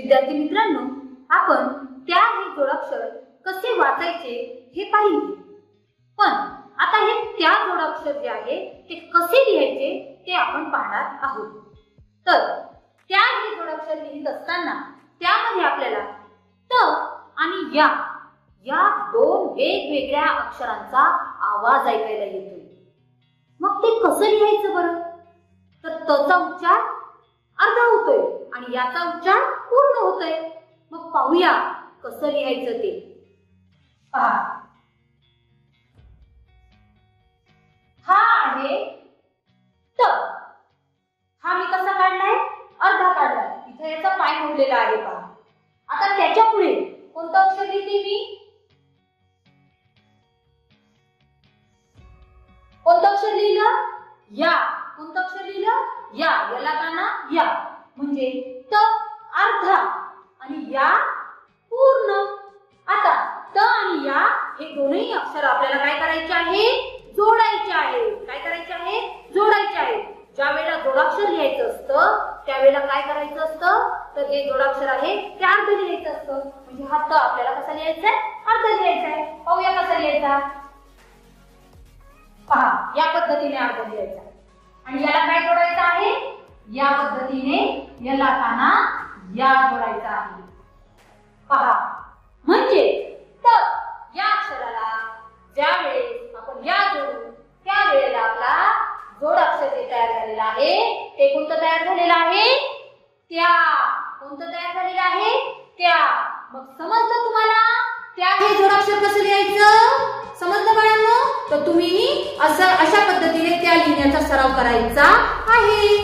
विद्यार्थी मित्रांनो, आपण त्या हे जोडाक्षर कसे वाचायचे हे पाहिले, पण आता हे त्या जोडाक्षर जे आहे ते कसे लिहायचे ते आपण पाहणार आहोत. तर त्या हे जोडाक्षर लिहित असताना त्यामध्ये आपल्याला त आणि या दोन वेगवेगळ्या अक्षरांचा आवाज ऐकायला येतोय. मग ते कसं लिहायचं बरं? तर तचा उच्चार अर्धा होतोय आणि याचा उच्चार पूर्ण होतोय. मग पाहूया कसं लिहायचं ते. पहा, हा आहे त. हा मी कसा काढलाय? अर्धा काढलाय. इथे याचा पाय मोडलेला आहे पहा. आता त्याच्या पुढे कोणतं अक्षर लिहिते मी? कोणतं अक्षर लिहिलं? या. कोणतं अक्षर लिहिलं? या. याला काना या. म्हणजे त अर्धा आणि या पूर्ण. आता त आणि या हे दोन्ही अक्षर आपल्याला काय करायचे आहे? जोडायचे आहे. काय करायचे आहे? जोडायचे आहे. ज्या वेळेला जोडाक्षर लिहायचं असतं त्यावेळेला काय करायचं असतं? तर हे जोडाक्षर आहे ते अर्ध लिहायचं असतं. म्हणजे हा त आपल्याला कसा लिहायचा आहे? अर्ध लिहायचा आहे. पाहूया कसा लिहायचा. पहा, या पद्धतीने अर्ध लिहायचा आणि याला काय जोडायचं आहे? या पद्धतीने याला काना या जोडायचा आहे. पहा, म्हणजे त या अक्षराला ज्या वेळेस आपण या जोडू त्या वेळेला आपला जोडाक्षर जे तयार झालेला आहे ते कोणतं तयार झालेलं आहे? त्या. कोणतं तयार झालेलं आहे? त्या. मग समजलं तुम्हाला त्या हे जोडाक्षर कसं लिहायचं? समजलं बाळांनो? तर तुम्ही अशा पद्धतीने त्या लिहिण्याचा सराव करायचा आहे.